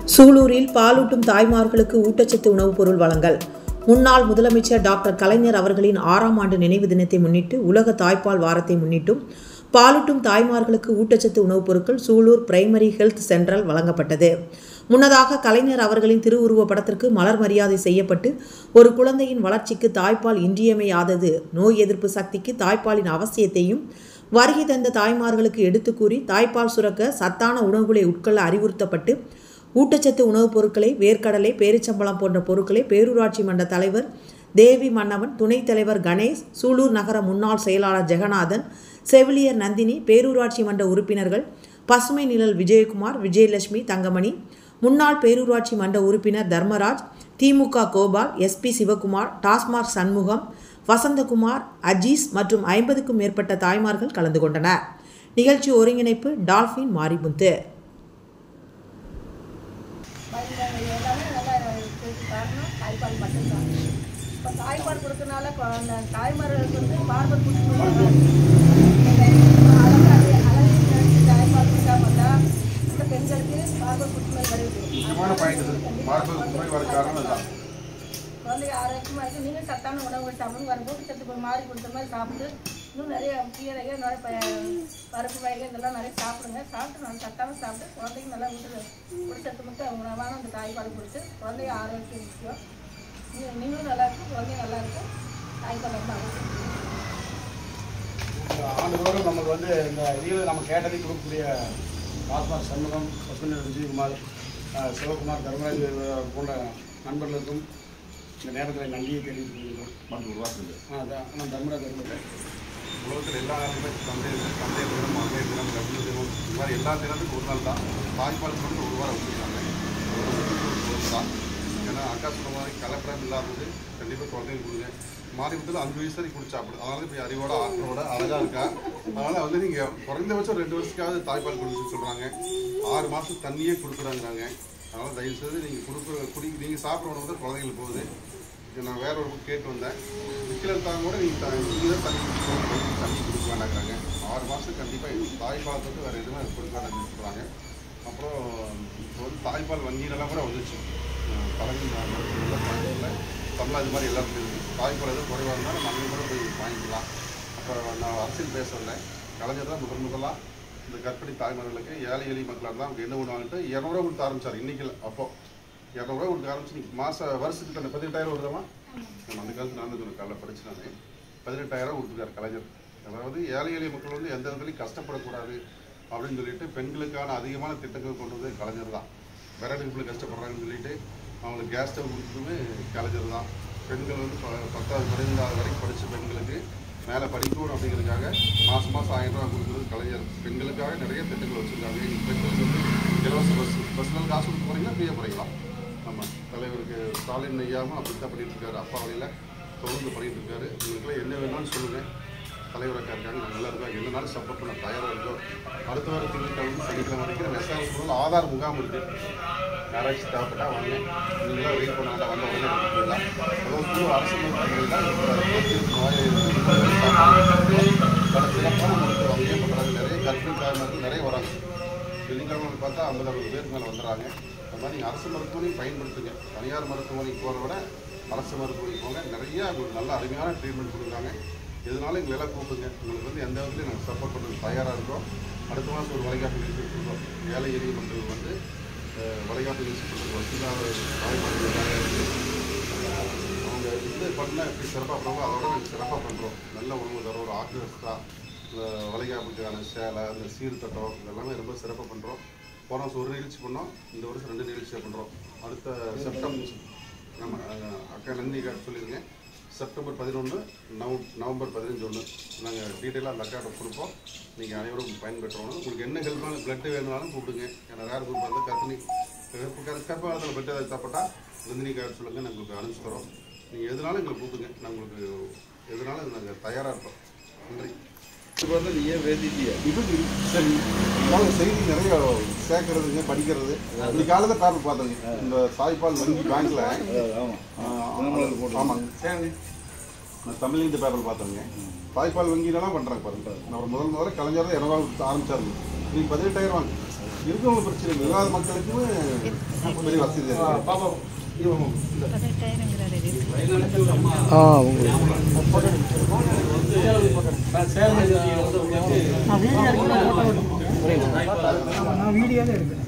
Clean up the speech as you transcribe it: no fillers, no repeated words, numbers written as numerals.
சூலூரில் பாலூட்டும் தாய்மார்களுக்கு ஊட்டச்சத்து உணவுப் பொருள் வழங்கல். முன்னாள் முதலமைச்சர் டாக்டர் கலைஞர் அவர்களின் 6ஆம் ஆண்டு நினைவு தினத்தை முன்னிட்டு உலக தாய்ப்பால் வாரத்தை முன்னிட்டும் பாலூட்டும் தாய்மார்களுக்கு ஊட்டச்சத்து உணவுப் பொருட்கள் சூலூர் பிரைமரி ஹெல்த் சென்டரில் வழங்கப்பட்டது. முன்னதாக கலைஞர் அவர்களின் திருவுருவ படத்திற்கு மலர் மரியாதை செய்யப்பட்டு ஒரு குழந்தையின் வளர்ச்சிக்கு தாய்ப்பால் இன்றியமையாதது, நோய் எதிர்ப்பு சக்திக்கு தாய்ப்பாலின் அவசியத்தையும் வருகை தந்த தாய்மார்களுக்கு எடுத்து கூறி தாய்ப்பால் சுரக்க சத்தான உணவுகளை உட்கொள்ள அறிவுறுத்தப்பட்டு ஊட்டச்சத்து உணவுப் பொருட்களை வேர்க்கடலை, பேரிச்சம்பழம் போன்ற பொருட்களை பேரூராட்சி மன்ற தலைவர் தேவி மன்னவன், துணைத் தலைவர் கணேஷ், சூலூர் நகர முன்னாள் செயலாளர் ஜெகநாதன், செவிலியர் நந்தினி, பேரூராட்சி மன்ற உறுப்பினர்கள் பசுமை நிழல் விஜயகுமார், விஜயலட்சுமி, தங்கமணி, முன்னாள் பேரூராட்சி மன்ற உறுப்பினர் தர்மராஜ், திமுக கோபால், எஸ்பி சிவகுமார், டாஸ்மாக் சண்முகம், வசந்தகுமார், அஜீஸ் மற்றும் 50க்கும் மேற்பட்ட தாய்மார்கள் கலந்து கொண்டனர். நிகழ்ச்சி ஒருங்கிணைப்பு டால்பின் மாரிமுத்து. தாய்ப்பால் கொடுக்கறதுனால தாய்மார்களுக்கு வந்து பார்பர் தாய்ப்பால் கொடுக்காமட்டா இந்த பெண்களுக்கு பார்பர் புற்றுநோய் வருது. குழந்தை ஆரோக்கியமாக இருக்குது. நீங்கள் சத்தான உணவுகள் சாப்பிடுங்க. வரும்போது சத்து மாறி கொடுத்த மாதிரி சாப்பிட்டு இன்னும் நிறைய கீரைகள், நிறைய பருப்பு வகைகள் இதெல்லாம் நிறைய சாப்பிடுங்க. சாப்பிட்டு நல்லா சத்தான சாப்பிட்டு குழந்தைக்கு நல்லா குடிச்சத்து மட்டும் உணவான அந்த தாய்ப்பால் கொடுத்து குழந்தைய ஆரோக்கியம் முக்கியம். நீங்களும் நல்லா இருக்கும், குழந்தையும் நல்லா இருக்கும். தாய்ப்பால் ரொம்ப அவசியம். ஆண்டுதோறும் நமக்கு வந்து இந்த இதில் நம்ம கேட்டதை கொடுக்கக்கூடிய டாஸ்மாக் சண்முகம், பசுமை விஜயகுமார், சிவகுமார், தர்மராஜ் போன்ற நண்பர்களுக்கும் இந்த நேரத்தில் நன்றியை தெரிவித்துள்ளோம். நான் தர்மராஜ் உலகத்தில் எல்லா நாளுமே தந்தை தினம், அன்னை தினம், கல்வி தினம், இது மாதிரி எல்லா தினத்துக்கும் ஒரு நாள் தான் தாய்ப்பால் கொண்டு ஒரு வாரம் வச்சுருக்காங்க. தான் ஏன்னா அக்கா சொன்ன மாதிரி கலப்படம் இல்லாதது கண்டிப்பாக குழந்தைங்க கொடுங்க. மாறிபத்தில் 5 வயசு வரைக்கும் குடிச்சு சாப்பிடுது. அதனால இப்படி அறிவோட ஆற்றோட அழகாக இருக்கா. அதனால் வந்து நீங்கள் குறைந்தபட்சம் 2 வருஷத்துக்காவது தாய்ப்பால் கொடுக்குன்னு சொல்கிறாங்க. 6 மாதம் தண்ணியே கொடுக்குறாங்கிறாங்க. அதனால் தயவுசெய்து நீங்கள் நீங்கள் சாப்பிட்ற உணவு தான் குழந்தைங்களுக்கு போகுது. நான் வேற ஒரு கேட்டு வந்தேன். விற்கிறதாங்க கூட நீங்கள் தண்ணி கொடுக்க வேண்டாங்கிறாங்க. 6 மாதத்துக்கு கண்டிப்பாக தாய்ப்பால் வந்து வேறு எதுவுமே கொடுக்க வேண்டாம்னு சொல்கிறாங்க. அப்புறம் இப்போ வந்து தாய்ப்பால் வங்கியிலலாம் கூட வந்துச்சு. தலைமை தமிழ் இது மாதிரி எல்லாருக்கும் இருக்குது. தாய்ப்பால் எதுவும் குறைவாக இருந்தால் நம்ம அங்கே கூட போய் வாங்கிக்கலாம். அப்புறம் நான் அரசியல் பேச வந்தேன். கலைஞர் தான் முதலாக இந்த கர்ப்பிணி தாய்மார்களுக்கு ஏழை எளிய மக்களாக இருந்தால் அவங்க என்ன பண்ணுவாங்கன்ட்டு 200 ரூபா கொடுத்து ஆரம்பித்தார். இன்றைக்கி அப்போது 200 ரூபா கொடுத்து ஆரம்பிச்சு நீங்கள் வருஷத்துக்கு அந்த 18,000 வருதமா? நம்ம அந்த காலத்தில் நான் கொஞ்சம் காலைல படிச்சுனாங்க. 18,000 கொடுத்துருக்காரு கலைஞர். அதாவது ஏழை எளிய மக்கள் வந்து எந்த விதத்துலையும் கஷ்டப்படக்கூடாது அப்படின்னு சொல்லிட்டு பெண்களுக்கான அதிகமான திட்டங்கள் கொண்டு வந்து கலைஞர் தான். விறகுகளுக்கு கஷ்டப்படுறாங்கன்னு சொல்லிட்டு அவங்களுக்கு கேஸ் ஸ்டவ் கொடுத்ததுமே கலைஞர் தான். பெண்கள் வந்து 10வது 12வது வரைக்கும் படித்த பெண்களுக்கு மேலே படிக்கணும் அப்படிங்கிறதுக்காக மாதம் 1000 ரூபா கொடுக்குறது கலைஞர். பெண்களுக்காக நிறைய திட்டங்கள் வச்சுருக்காங்க. பெண்களுக்கு வந்து இலவச பஸ்ஸில் காசு கொடுத்து போகிறீங்களா, ஃப்ரீயாக போகிறீங்களா? நம்ம தலைவருக்கு ஸ்டாலின் ஐயாவும் அப்படி தான் பண்ணிகிட்டு இருக்காரு. அப்பா வழியில் தொடர்ந்து பண்ணிகிட்டு இருக்காரு. உங்களுக்குலாம் என்ன வேணாலும் சொல்லுங்கள். தலைவராக இருக்காங்க, நாங்கள் நல்லா இருக்கோம். என்னனாலும் சப்போர்ட் பண்ண தயாராக இருக்கோம். அடுத்த வாரம் திங்கட்கிழமை சனிக்கிழமை வரைக்கும் நெசால் ஆதார் முகாம் இருக்குது. யாராச்சும் தேவைப்பட்டால் வாங்க. நீங்களாம் வெயிட் பண்ண வேண்டாம், வந்த உடனே போயிடலாம். அதாவது அரசு சிறப்பான மருத்துவ வகையே பண்ணுறாங்க. நிறைய கர்ப்பிணி தாய்மார்கள் நிறைய வராங்க. வெள்ளிக்கிழமை பார்த்தா 50-60 பேருக்கு மேலே வந்துடுறாங்க. அது மாதிரி நீங்கள் அரசு மருத்துவமனையும் பயன்படுத்துங்க. தனியார் மருத்துவமனைக்கு போகிறத விட அரசு மருத்துவமனைக்கு போங்க. நிறையா உங்களுக்கு நல்ல அருமையான ட்ரீட்மெண்ட் கொடுக்குறாங்க. எதனாலும் எங்களெல்லாம் கூப்பிடுங்க. உங்களுக்கு வந்து எந்த விதத்துலையும் நாங்கள் சப்போர்ட் பண்ணுறது தயாராக இருக்கோம். அடுத்த மாதம் ஒரு வளைகாப்பு நிகழ்ச்சி கொடுக்குறோம். ஏழை எளிய மக்கள் வந்து வளைகாப்பு நிகழ்ச்சி கொடுக்குறோம். அவங்க இது பண்ணால் எப்படி சிறப்பாக பண்ணுவோம், அதோட நாங்கள் சிறப்பாக பண்ணுறோம். நல்ல உணவு தரோம். ஒரு ஆர்கெஸ்ட்ரா, இந்த வளைகாப்புக்கான சேலை, அந்த சீர்தட்டம் இதெல்லாமே ரொம்ப சிறப்பாக பண்ணுறோம். போன வருஷம் ஒரு நிகழ்ச்சி பண்ணோம். இந்த வருஷம் 2 நிகழ்ச்சியாக பண்ணுறோம். அடுத்த செப்டம்பர் நம்ம அக்கா நந்தி சொல்லிடுங்க. செப்டம்பர் 11, நவம்பர் 15 நாங்கள் டீட்டெயிலாக அந்த அக்காட்ட கொடுப்போம். நீங்கள் அனைவரும் பயன்பெற்றோம். உங்களுக்கு என்ன ஹெல்ப்னாலும் பிளட்டு வேணுனாலும் கூப்பிடுங்க. ஏன்னா ரேர் குரூப் வந்து கர்ப்பகாலத்தில் பிளட் ஏதாவது தேவைப்பட்டால் நந்தினி கார்டு சொல்லுங்கள், நாங்கள் உங்களுக்கு அனுப்பிச்சு தரோம். நீங்கள் எதுனாலும் எங்களை கூப்பிடுங்க. நாங்கள் உங்களுக்கு எதுனாலும் நாங்கள் தயாராக இருப்போம். நன்றி. இப்போ வந்து நீ ஏன் வேதிட்டியா இது சரி, இதனால் செய்தி நிறைய சேர்க்கறதுங்க, படிக்கிறது. இந்த காலத்தில் பேப்பர் பார்த்தோங்க. இந்த தாய்ப்பால் வங்கி பேங்க்கில் ஆமாங்க, நான் தமிழ் இந்த பேப்பர் பார்த்தோங்க. தாய்ப்பால் வங்கியிலலாம் பண்ணுறாங்க பாருங்க. நான் முதல்ல கலைஞர் தான் 200 ஆரம்பிச்சாருங்க. இன்னைக்கு 18,000 வாங்க. இருக்கவங்க பிரச்சனை இல்லை, இல்லாத மக்களுக்குமே பெரிய வசதி இருக்கு. பாப்பா வீடியோல இருக்கு.